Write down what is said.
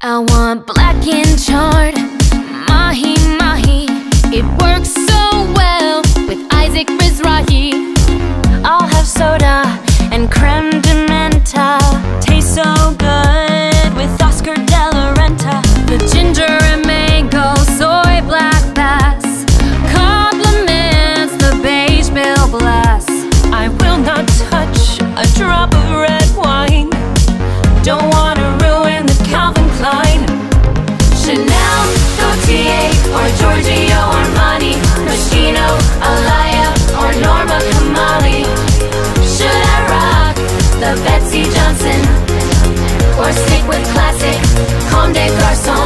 I want black and charred, mahi mahi. It works so well with Isaac Mizrahi. I'll have soda and creme de mentha. Tastes so good with Oscar de la Renta. The ginger and mango, soy black bass complements the beige Bill Blass. I will not touch a drop of red wine. Don't wanna ruin the Calvin Klein. Chanel, Gaultier, or Giorgio Armani, Moschino, Alaya, or Norma Kamali. Should I rock the Betsy Johnson, or stick with classic Comme des Garçons?